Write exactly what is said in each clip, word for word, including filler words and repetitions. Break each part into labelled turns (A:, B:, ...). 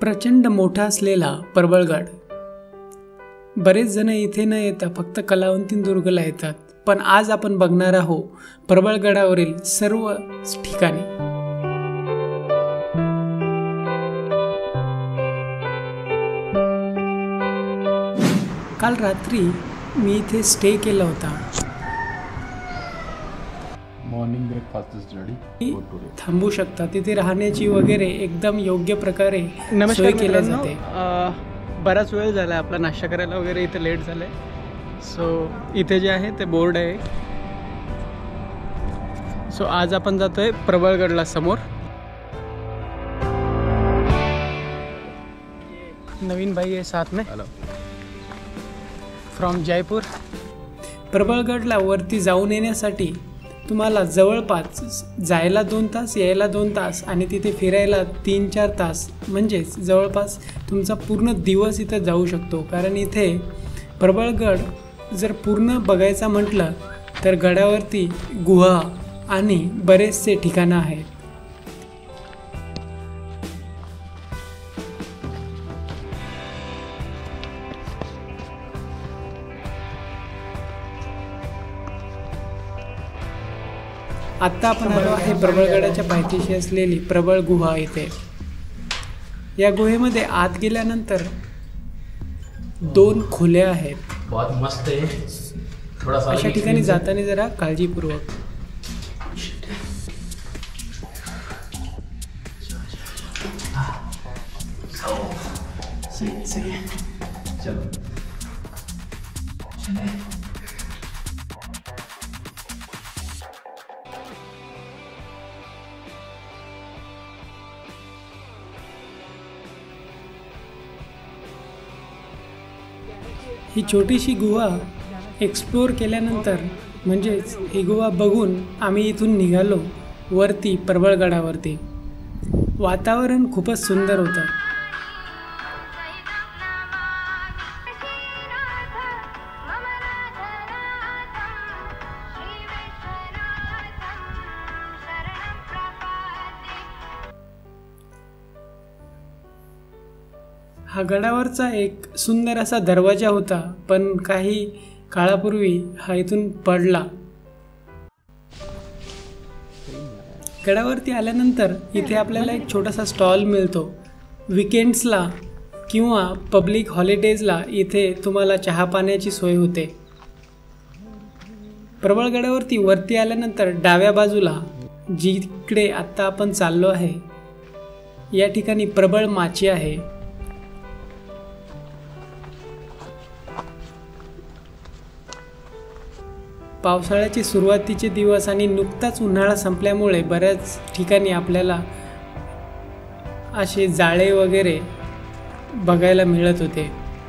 A: प्रचंड मोठा असलेला प्रबळगड. बरेच जण इथे न येता फक्त कलावंतीदुर्गला येतात, पण आज आपण बघणार आहोत प्रबळगडावरील सर्व ठिकाणे. काल रात्री मी इथे स्टे केला होता.
B: Morning breakfast is ready.
A: थांबू शकता. तिथे राहण्याची वगैरे एकदम योग्य प्रकारे सोय केली जाते.
C: बराच वेळ झाला आपला नाश्ता करायला वगैरे इथे लेट झालं आहे. सो इथे जे आहे ते बोर्ड आहे. सो आज आपण जातोय प्रबळगडला. समोर नवीन भाई आहे साथ में फ्रॉम जयपूर.
A: प्रबळगडला वरती जाऊन येण्यासाठी तुम्हाला जवळपास जायला दोन तास यायला दोन तास आणि तिथे फिरायला तीन चार तास म्हणजेच जवळपास तुमचा पूर्ण दिवस इथं जाऊ शकतो. कारण इथे प्रबळगड जर पूर्ण बघायचा म्हटलं तर गडावरती गुहा आणि बरेचसे ठिकाणं आहेत. आत्ता आपण आलो आहे प्रबळगडाच्या पायथ्याशी असलेली प्रबळ गुहा इथे. या गुहेमध्ये आत गेल्यानंतर दोन खोल्या आहेत.
B: बहुत मस्त आहे. थोडासा
A: अशा ठिकाणी जाताना जरा काळजीपूर्वक. ही छोटीशी गुहा एक्सप्लोर केल्यानंतर म्हणजेच ही गुहा बघून आम्ही इथून निघालो वरती प्रबळगडावरती. वातावरण खूपच सुंदर होतं. हा गडावरचा एक सुंदर असा दरवाजा होता, पण काही काळापूर्वी हा इथून पडला. गडावरती आल्यानंतर इथे आपल्याला एक छोटासा स्टॉल मिळतो. विकेंड्सला किंवा पब्लिक हॉलिडेजला इथे तुम्हाला चहा पाण्याची सोय होते. प्रबळगडावरती वरती आल्यानंतर डाव्या बाजूला जिकडे आत्ता आपण चाललो आहे या ठिकाणी प्रबळ माची आहे. पावसाळ्याचे सुरुवातीचे दिवस आणि नुकताच उन्हाळा संपल्यामुळे बऱ्याच ठिकाणी आपल्याला असे जाळे वगैरे बघायला मिळत होते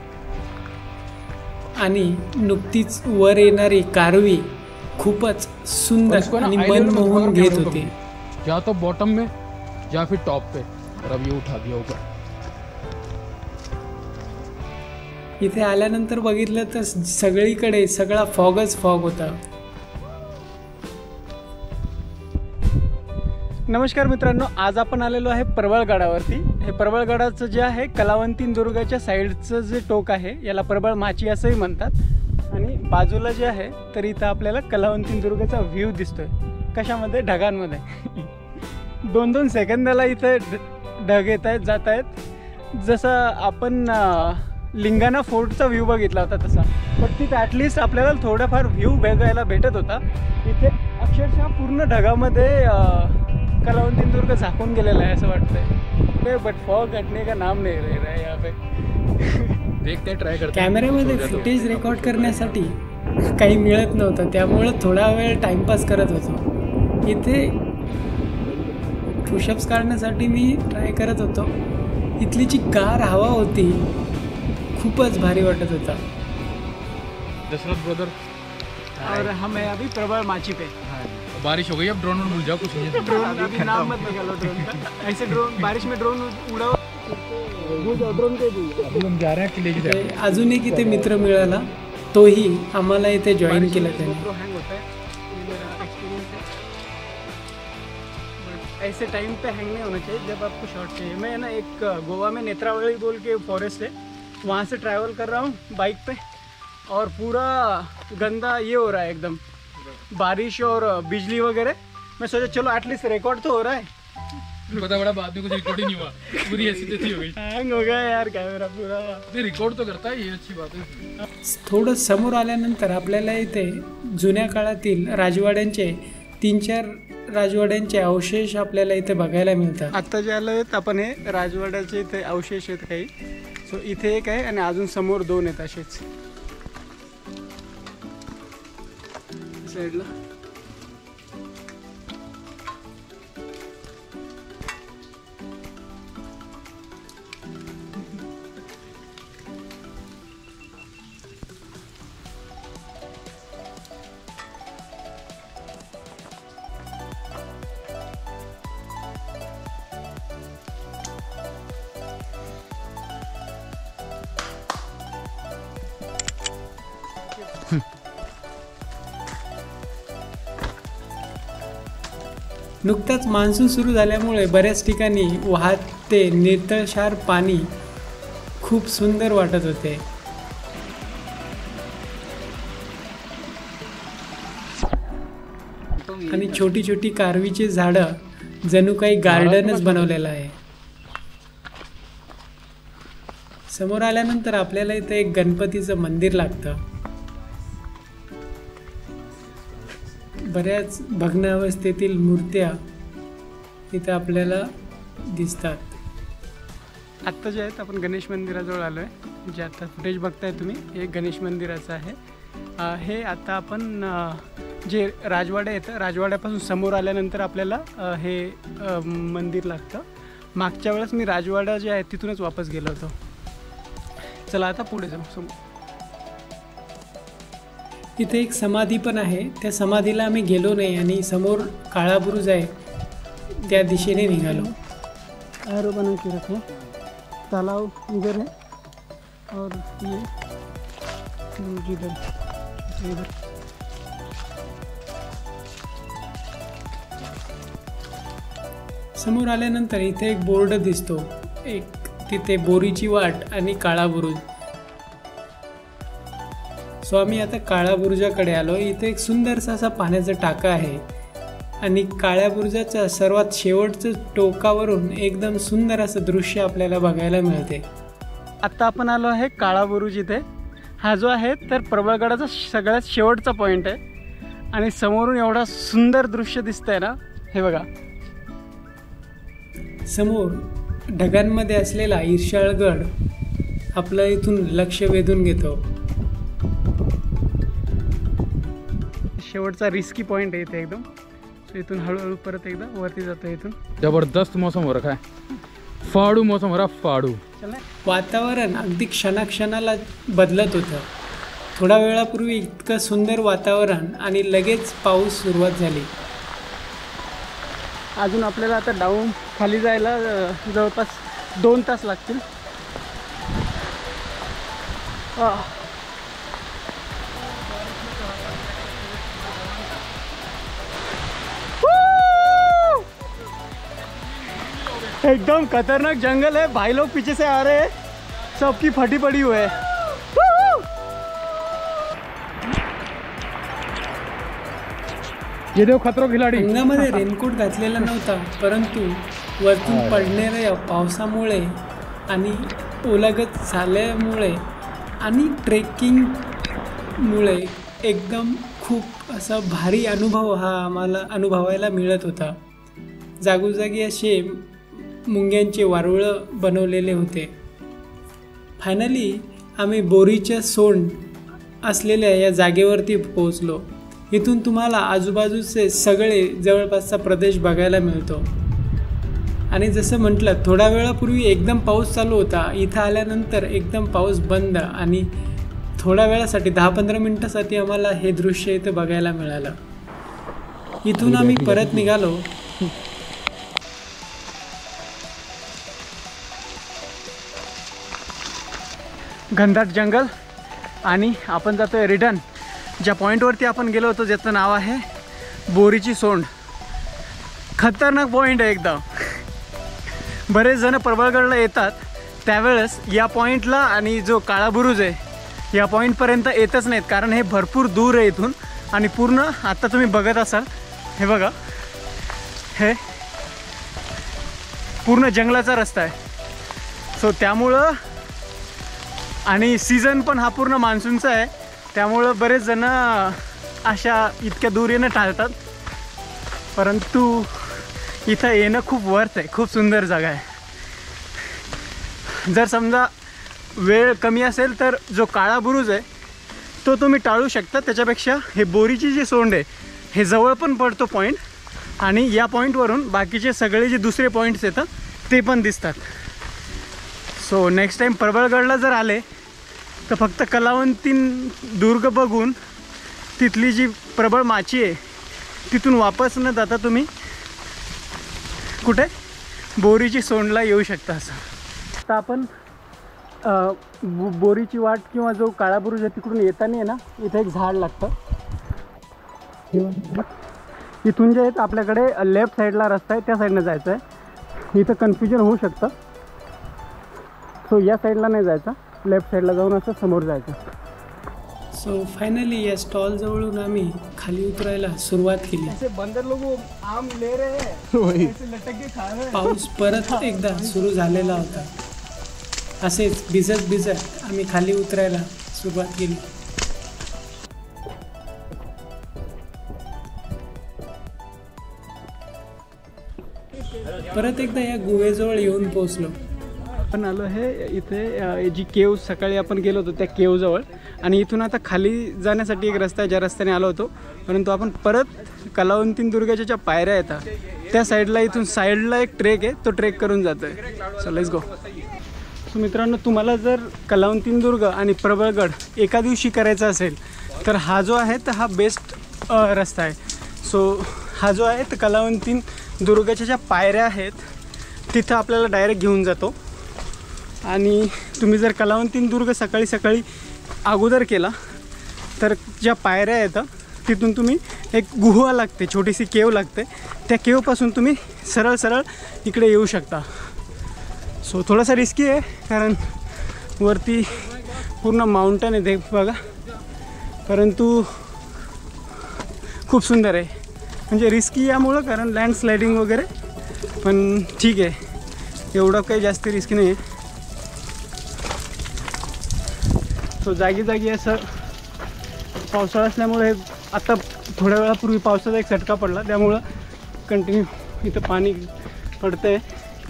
A: आणि नुकतीच वर येणारी कारवी खूपच सुंदर आणि मन मोहून घेत होती.
B: या तो बॉटम में या फिर टॉप पे. और अब ये उठा दिया ऊपर.
A: इथे आल्यानंतर बघितलं तर सगळीकडे सगळा फॉगच फॉग होता.
C: नमस्कार मित्रांनो, आज आपण आलेलो आहे प्रबळगडावरती. हे प्रबळगडाचं जे आहे कलावंतीदुर्गाच्या साईडचं जे टोक आहे याला प्रबळ माची असंही म्हणतात. आणि बाजूला जे आहे तर इथं आपल्याला कलावंतीदुर्गाचा व्ह्यू दिसतोय. कशामध्ये? ढगांमध्ये. दोन दोन सेकंदाला इथं ढग येत आहेत जात आहेत. जसं आपण लिंगाणा फोर्टचा व्ह्यू बघितला होता तसा, पण तिथे ॲटलिस्ट आपल्याला थोडाफार व्ह्यू बघायला भेटत होता. इथे अक्षरशः पूर्ण ढगामध्ये कलावंतीदुर्ग झाकून गेलेला आहे असं वाटतंय. बट फॉग हटने का नाम नाही रह रहा है यहाँ पे.
B: देखते ट्राय करते.
A: कॅमेऱ्यामध्ये फुटेज रेकॉर्ड करण्यासाठी काही मिळत नव्हतं, त्यामुळं थोडा वेळ टाइमपास करत होतो. इथे पुशअप्स काढण्यासाठी मी ट्राय करत होतो. इथली जी गार हवा होती खूपच भारी वाटत होता.
B: दशरथ ब्रदर
C: और हम है अभी प्रबळ माची पे.
B: बारिश हो गई, अब ड्रोन में भूल जाओ कुछ नहीं.
C: ड्रोन अभी नाम मत निकालो ड्रोन का. ऐसे ड्रोन बारिश में ड्रोन उड़ाओ. ड्रोन पे
B: अभी हम जा रहे हैं किले की तरफ.
A: अजून एक इथे मित्र मिळाला, तोही आम्हाला इथे जॉईन केलं त्याने.
C: ऐसे टाइम पे हैंग नहीं होना चाहिए जब आपको शॉट चाहिए। मैं ना एक गोवा में नेत्रावली बोल के फॉरेस्ट है, वहाँ से ट्रैवल कर रहा हूँ बाइक पे, और पूरा गंदा ये हो रहा है एकदम, बारिश और बिजली वगैरह। मैं सोचा चलो एटलीस्ट रिकॉर्ड तो हो रहा है।
B: पता बड़ा बाद में कुछ रिकॉर्ड ही नहीं हुआ, पूरी ऐसी तैसी हो गई,
C: हैंग हो गया यार कैमरा पूरा।
B: ते रिकॉर्ड तो करता है, ये अच्छी बात है।
A: थोडं समोर आल्यानंतर आपल्याला इथे जुन्या काळातील राजवाड्यांचे तीन चार राजवाड्यांचे अवशेष आपल्याला इथे बघायला मिळतात।
C: आता जे आलो आहेत आपण हे राजवाड्याचे इथे अवशेष आहेत काही, सो इथे एक आहे आणि अजून समोर दोन आहेत असेच साईडला।
A: नुकताच मान्सून सुरू झाल्यामुळे बऱ्याच ठिकाणी वाहते नितळशार पाणी खूप सुंदर वाटत होते। आणि छोटी छोटी कारवीची झाडं जणू काही गार्डनच बनवलेलं आहे। समोर आल्यानंतर आपल्याला इथे एक गणपतीचं मंदिर लागतं। बऱ्याच भग्न अवस्थेतील मूर्त्या इथे आपल्याला दिसतात।
C: आत्ता जे आहेत आपण गणेश मंदिराजवळ आलो आहे, जे आता फुटेज बघताय तुम्ही हे गणेश मंदिराचं आहे। अ, हे आता आपण अ, जे राजवाडे येतं राजवाड्यापासून समोर आल्यानंतर आपल्याला अ, हे अ, मंदिर लागतं। मागच्या वेळेस मी राजवाडा जे आहे तिथूनच वापस गेलो होतो। चला आता पुढे जाऊ समोर।
A: इथे एक समाधी पण आहे, त्या समाधीला आम्ही गेलो नाही आणि समोर काळा बुरुज आहे त्या दिशेने निघालो।
C: एरो बना के रखे, तालाब इधर है और ये इधर इधर।
A: समोर आल्यानंतर इथे एक बोर्ड दिसतो, एक तिथे बोरीची वाट आणि काळा बुरुज। सो आम्ही आता काळा बुरुजाकडे आलो। इथे एक सुंदरसा असा पाण्याचा टाका आहे आणि काळ्या बुरुजाच्या सर्वात शेवटच्या टोकावरून एकदम सुंदर असं दृश्य आपल्याला बघायला मिळते।
C: आता आपण आलो आहे काळा बुरुज इथे। हा जो आहे तर प्रबळगडाचा सगळ्यात शेवटचा पॉईंट आहे आणि समोरून एवढा सुंदर दृश्य दिसतंय ना, हे बघा।
A: समोर ढगांमध्ये असलेला ईर्षाळगड आपलं इथून लक्ष वेधून घेतो।
C: शेवटचा रिस्की पॉइंट आहे इथे एकदम। सो इथून हळूहळू परत एकदा वरती जातो इथून।
B: जबरदस्त मौसम हो रखा है, फाड़ू मौसम हो रहा, फाड़ू।
A: वातावरण अगदी क्षणाक्षणाला बदलत होतं। थोड्या वेळापूर्वी इतकं सुंदर वातावरण आणि लगेच पाऊस सुरुवात झाली।
C: अजून आपल्याला आता डाऊन खाली जायला अ, जवळपास दोन तास लागतील। आ, एकदम खतरनाक जंगल है, भाई लोग पीछे से आ रहे हैं, सबकी फटी पड़ी हुई है।
B: ये देखो खतरों खिलाड़ी।
A: अंगामध्ये रेनकोट घातलेला नव्हता, परंतु वरतून पडणाऱ्या पावसामुळे आणि ओलागत झाल्यामुळे आणि ट्रेकिंगमुळे एकदम खूप असा भारी अनुभव हा आम्हाला अनुभवायला मिळत होता। जागोजागी असे मुंग्यांचे वारुळं बनवलेले होते। फायनली आम्ही बोरीच्या सोंड असलेल्या या जागेवरती पोहोचलो। इथून तुम्हाला आजूबाजूचे सगळे जवळपासचा प्रदेश बघायला मिळतो। आणि जसं म्हटलं थोड्या वेळापूर्वी एकदम पाऊस चालू होता, इथं आल्यानंतर एकदम पाऊस बंद आणि थोड्या वेळासाठी दहा पंधरा मिनिटासाठी आम्हाला हे दृश्य इथं बघायला मिळालं। इथून आम्ही परत निघालो।
C: घनदाट जंगल आणि आपण जातोय रिटर्न। ज्या पॉईंटवरती आपण गेलो होतो ज्याचं नाव आहे बोरीची सोंड। खतरनाक पॉईंट आहे एकदम. बरेच जण प्रबळगडला येतात त्यावेळेस या पॉईंटला आणि जो काळा बुरुज आहे या पॉईंटपर्यंत येतच नाहीत, कारण हे भरपूर दूर आहे इथून. आणि पूर्ण आता तुम्ही बघत असाल हे बघा, हे पूर्ण जंगलाचा रस्ता आहे. सो त्यामुळं आणि सीझन पण हा पूर्ण मान्सूनचा आहे, त्यामुळं बरेच जण अशा इतक्या दूर येणं टाळतात. परंतु इथं येणं खूप वर्थ आहे, खूप सुंदर जागा आहे. जर समजा वेळ कमी असेल तर जो काळा बुरुज आहे तो तुम्ही टाळू शकता. त्याच्यापेक्षा हे बोरीची जी सोंड आहे हे जवळ पण पडतो पॉईंट, आणि या पॉईंटवरून बाकीचे सगळे जे दुसरे पॉईंट्स येतात ते पण दिसतात. सो नेक्स्ट टाईम प्रबळगडला जर आले तर फक्त कलावंतीन दुर्ग बघून तिथली जी प्रबळ माची आहे तिथून वापस न जाता तुम्ही कुठे बोरीची सोंडला येऊ शकता. असं आता आपण बोरीची वाट किंवा जो काळा बुरुज आहे तिकडून येताना आहे ना, इथं एक झाड लागतं. इथून जे आहेत आपल्याकडे लेफ्ट साईडला रस्ता आहे त्या साईडनं जायचं आहे. इथं कन्फ्युजन होऊ शकतं. सो या साईडला नाही जायचं, लेफ्ट साईडला जाऊन असं समोर जायचं.
A: सो फायनली या स्टॉल जवळून आम्ही खाली उतरायला सुरुवात केली.
C: बंदर लोक आम ले रहे हैं, लटक के खा रहे हैं.
A: पाऊस परत एकदा सुरू झालेला होता. असेच भिजत भिजत आम्ही खाली उतरायला सुरुवात केली. परत एकदा या गुहेजवळ येऊन पोहोचलो.
C: आपण आलो आहे इथे जी केव सकाळी आपण गेलो होतो त्या केवजवळ, आणि इथून आता खाली जाण्यासाठी एक रस्ता आहे ज्या रस्त्याने आलो होतो. परंतु आपण परत कलावंतीन दुर्गाच्या ज्या पायऱ्या येतात त्या साईडला, इथून साईडला एक ट्रेक आहे, तो ट्रेक करून जातो आहे. So let's go. सो मित्रांनो, तुम्हाला जर कलावंतीन दुर्ग आणि प्रबळगड एका दिवशी करायचा असेल तर हा जो आहे तर हा बेस्ट रस्ता आहे. सो हा जो आहे तर कलावंतीन दुर्गाच्या ज्या पायऱ्या आहेत तिथं आपल्याला डायरेक्ट घेऊन जातो. आणि तुम्ही जर कलावंतीन दुर्ग सकाळी सकाळी अगोदर केला तर ज्या पायऱ्या येतात तिथून तुम्ही एक गुहा लागते, छोटीशी केव लागते, त्या केवपासून तुम्ही सरळ सरळ इकडे येऊ शकता. सो थोडासा रिस्की आहे कारण वरती पूर्ण माउंटन आहे ते बघा, परंतु खूप सुंदर आहे. म्हणजे रिस्की यामुळं कारण लँडस्लायडिंग वगैरे, पण ठीक आहे, एवढं काही जास्त रिस्की नाही आहे. सो जागी जागी असं पावसाळा असल्यामुळे आता थोड्या वेळापूर्वी पावसाचा एक झटका पडला, त्यामुळं कंटिन्यू इथं पाणी पडतं आहे.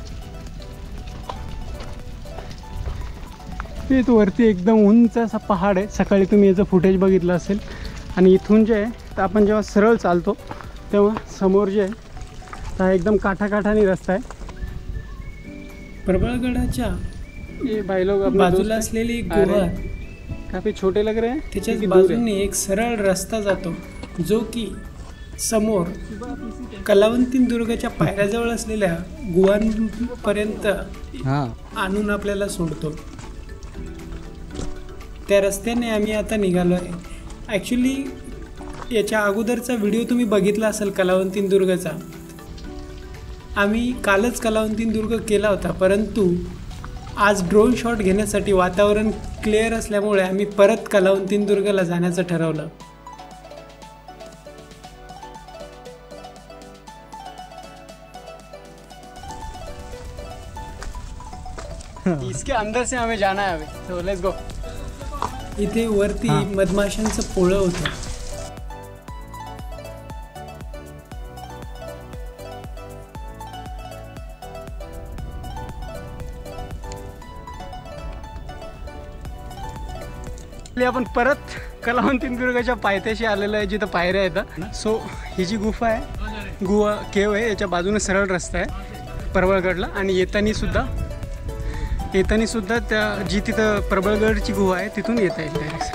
C: इथं वरती एकदम उंच असा पहाड आहे. सकाळी तुम्ही याचं फुटेज बघितलं असेल. आणि इथून जे आहे तर आपण जेव्हा सरळ चालतो तेव्हा समोर जे आहे तर हा एकदम काठाकाठाने रस्ता आहे.
A: प्रबळगडाच्या
C: ये भाई लोग
A: बाजूला असलेली गुहा,
C: काफी छोटे लग रहे हैं.
A: त्याच्याच बाजूने एक सरळ रस्ता जातो जो की समोर कलावंतीन दुर्गाच्या पायऱ्याजवळ असलेल्या गुहांपर्यंत आणून आपल्याला सोडतो. त्या रस्त्याने आम्ही आता निघालो आहे. ॲक्च्युली याच्या अगोदरचा व्हिडिओ तुम्ही बघितला असेल कलावंतीन दुर्गाचा. आम्ही कालच कलावंतीन दुर्ग केला होता, परंतु आज ड्रोन शॉट घेण्यासाठी वातावरण क्लिअर असल्यामुळे आम्ही परत कलावंतीन दुर्गला जाण्याचं ठरवलं.
C: इसके अंदर से हमें जाना है अभी, so let's go.
A: इथे वरती मधमाशांचं पोळं होतं.
C: आपण परत कलावंतीन दुर्गाच्या पायथ्याशी आलेलो आहे जिथं पायऱ्या येतात. सो ही जी गुफा आहे, गुहा केव आहे, याच्या बाजूने सरळ रस्ता आहे प्रबळगडला. आणि येतानी सुद्धा येतानी सुद्धा त्या जी तिथं प्रबळगडची गुहा आहे तिथून येता येईल डायरेक्ट.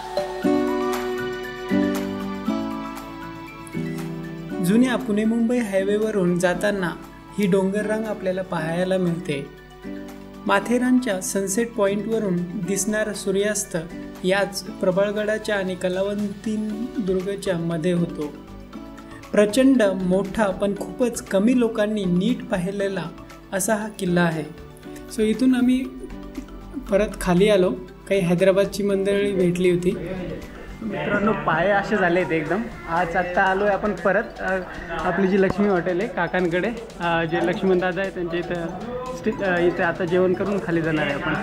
A: जुन्या पुणे मुंबई हायवेवरून जाताना ही डोंगररांग आपल्याला पाहायला मिळते. माथेरानच्या सनसेट पॉईंटवरून दिसणारा सूर्यास्त याच प्रबळगडाच्या आणि कलावंतीन दुर्गच्या मध्ये होतो. प्रचंड मोठा पण खूपच कमी लोकांनी नीट पाहिलेला असा हा किल्ला आहे. सो इथून आम्ही परत खाली आलो. काही हैदराबादची मंडळी भेटली होती.
C: मित्रांनो पाय असे झाले आहेत एकदम. आज आत्ता आलो आहे आपण परत आपली जी लक्ष्मी हॉटेल आहे काकांकडे, जे लक्ष्मण दादा आहे त्यांच्या इथं स्टे इथे आता जेवण करून खाली जाणार आहे आपण.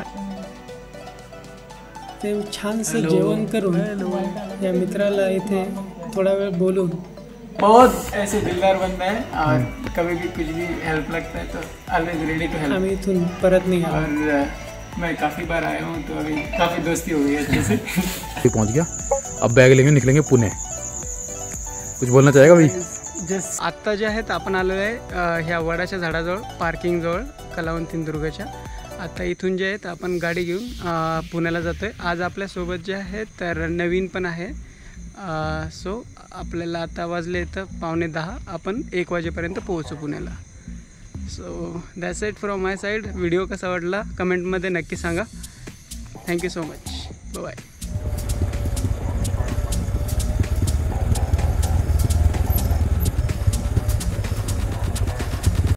A: ते छानसं जेवण करून या मित्राला इथे थोडा वेळ बोलून
C: बहुत ऐसे दिलदार बंदा है और कभी भी कुछ भी हेल्प लगता है तो ऑलवेज रेडी टू हेल्प.
A: आम्ही इथून परत निघालो.
C: और मैं काफ़ी बार आया हूँ तो अभी काफ़ी दोस्ती हो गई है अच्छे से.
B: पहुँच गया. अब बैग लेंगे निकलेंगे पुणे. कुछ बोलना चाहेगा भाई?
C: जस्ट आत्ता जे आहेत आपण आलेलो आहे ह्या वडाच्या झाडाजवळ पार्किंगजवळ कलावंतीन दुर्गाच्या. आता इथून जे आहेत आपण गाडी घेऊन पुण्याला जातो आहे. आज आपल्यासोबत जे आहेत तर नवीन पण आहे. सो आपल्याला आता वाजले तर पावणे दहा. आपण एक वाजेपर्यंत पोहोचू पुण्याला. So that's it from my side. Video कसा वाटला कमेंटमध्ये नक्की सांगा. Thank you so much. बाय.